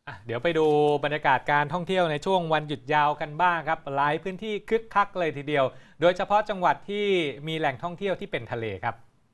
เดี๋ยวไปดูบรรยากาศการท่องเที่ยวในช่วงวันหยุดยาวกันบ้างครับหลายพื้นที่คึกคักเลยทีเดียวโดยเฉพาะจังหวัดที่มีแหล่งท่องเที่ยวที่เป็นทะเลครับ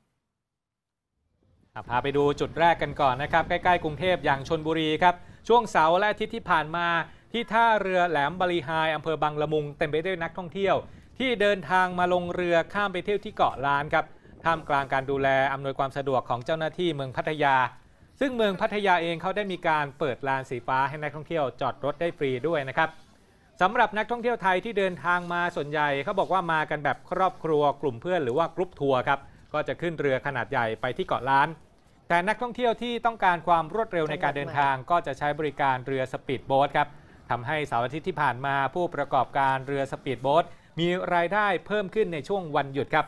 พาไปดูจุดแรกกันก่อนนะครับใกล้ๆกรุงเทพอย่างชลบุรีครับช่วงเสาร์และอาทิตย์ที่ผ่านมาที่ท่าเรือแหลมบาลีไฮอำเภอบางละมุงเต็มไปด้วยนักท่องเที่ยวที่เดินทางมาลงเรือข้ามไปเที่ยวที่เกาะล้านครับท่ามกลางการดูแลอำนวยความสะดวกของเจ้าหน้าที่เมืองพัทยาซึ่งเมืองพัทยาเองเขาได้มีการเปิดลานสีฟ้าให้นักท่องเที่ยวจอดรถได้ฟรีด้วยนะครับสำหรับนักท่องเที่ยวไทยที่เดินทางมาส่วนใหญ่เขาบอกว่ามากันแบบครอบครัวกลุ่มเพื่อนหรือว่ากรุ๊ปทัวร์ครับก็จะขึ้นเรือขนาดใหญ่ไปที่เกาะล้านแต่นักท่องเที่ยวที่ต้องการความรวดเร็วในการเดินทางก็จะใช้บริการเรือสปีดโบ๊ทครับทำให้เสาร์อาทิตย์ที่ผ่านมาผู้ประกอบการเรือสปีดโบ๊ทมีรายได้เพิ่มขึ้นในช่วงวันหยุดครับ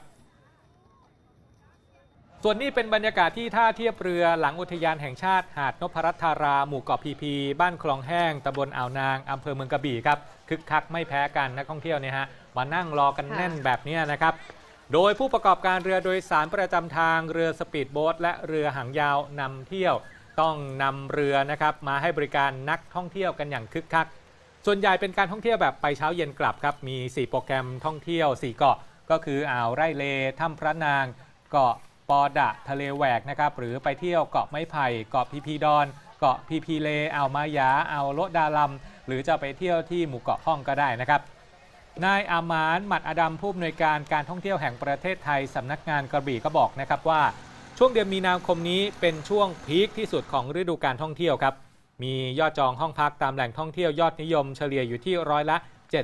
ส่วนนี้เป็นบรรยากาศที่ท่าเทียบเรือหลังอุทยานแห่งชาติหาดนพรัตน์ธาราหมู่เกาะพีพีบ้านคลองแห้งตำบลอ่าวนางอำเภอเมืองกระบี่ครับคึกคักไม่แพ้กันนักท่องเที่ยวเนี่ยฮะมานั่งรอกันแน่นแบบนี้นะครับโดยผู้ประกอบการเรือโดยสารประจำทางเรือสปีดโบ๊ทและเรือหางยาวนำเที่ยวต้องนำเรือนะครับมาให้บริการนักท่องเที่ยวกันอย่างคึกคักส่วนใหญ่เป็นการท่องเที่ยวแบบไปเช้าเย็นกลับครับมี4โปรแกรมท่องเที่ยว4เกาะก็คืออ่าวไร่เลถ้ำพระนางเกาะปอดะทะเลแหวกนะครับหรือไปเที่ยวเกาะไม้ไผ่เกาะพีพีดอนเกาะพีพีเลอ่าวมายาอ่าวโลดาลัมหรือจะไปเที่ยวที่หมู่เกาะห้องก็ได้นะครับนายอามานหมัดอดัมผู้อำนวยการการท่องเที่ยวแห่งประเทศไทยสำนักงานกระบี่ก็บอกนะครับว่าช่วงเดือนมีนาคมนี้เป็นช่วงพีคที่สุดของฤดูการท่องเที่ยวครับมียอดจองห้องพักตามแหล่งท่องเที่ยวยอดนิยมเฉลี่ยอยู่ที่ร้อยละ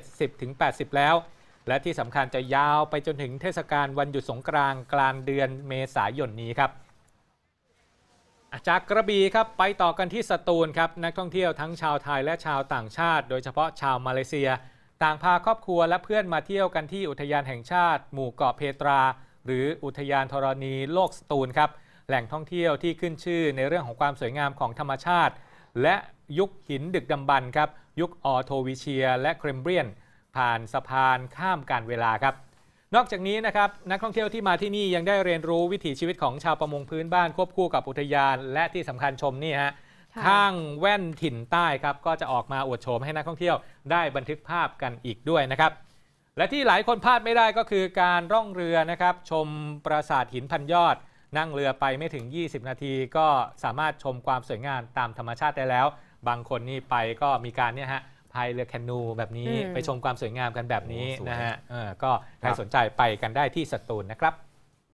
70-80 แล้วและที่สำคัญจะยาวไปจนถึงเทศกาลวันหยุดสงกรานต์กลางเดือนเมษายนนี้ครับจากกระบี่ครับไปต่อกันที่สตูลครับนักท่องเที่ยวทั้งชาวไทยและชาวต่างชาติโดยเฉพาะชาวมาเลเซียต่างพาครอบครัวและเพื่อนมาเที่ยวกันที่อุทยานแห่งชาติหมู่เกาะเพตราหรืออุทยานธรณีโลกสตูลครับแหล่งท่องเที่ยวที่ขึ้นชื่อในเรื่องของความสวยงามของธรรมชาติและยุคหินดึกดำบรรพ์ครับยุคออโทวิเชียและเคมเบรียนผ่านสะพานข้ามกาลเวลาครับนอกจากนี้นะครับนักท่องเที่ยวที่มาที่นี่ยังได้เรียนรู้วิถีชีวิตของชาวประมงพื้นบ้านควบคู่กับอุทยานและที่สำคัญชมนี่ฮะข้างแว่นถิ่นใต้ครับก็จะออกมาอวดโฉมให้นักท่องเที่ยวได้บันทึกภาพกันอีกด้วยนะครับและที่หลายคนพลาดไม่ได้ก็คือการร่องเรือนะครับชมปราสาทหินพันยอดนั่งเรือไปไม่ถึง20นาทีก็สามารถชมความสวยงามตามธรรมชาติได้แล้วบางคนนี่ไปก็มีการเนี่ยฮะพายเรือแคนูแบบนี้ไปชมความสวยงามกันแบบนี้นะฮะก็ใครสนใจไปกันได้ที่สตูลนะครับ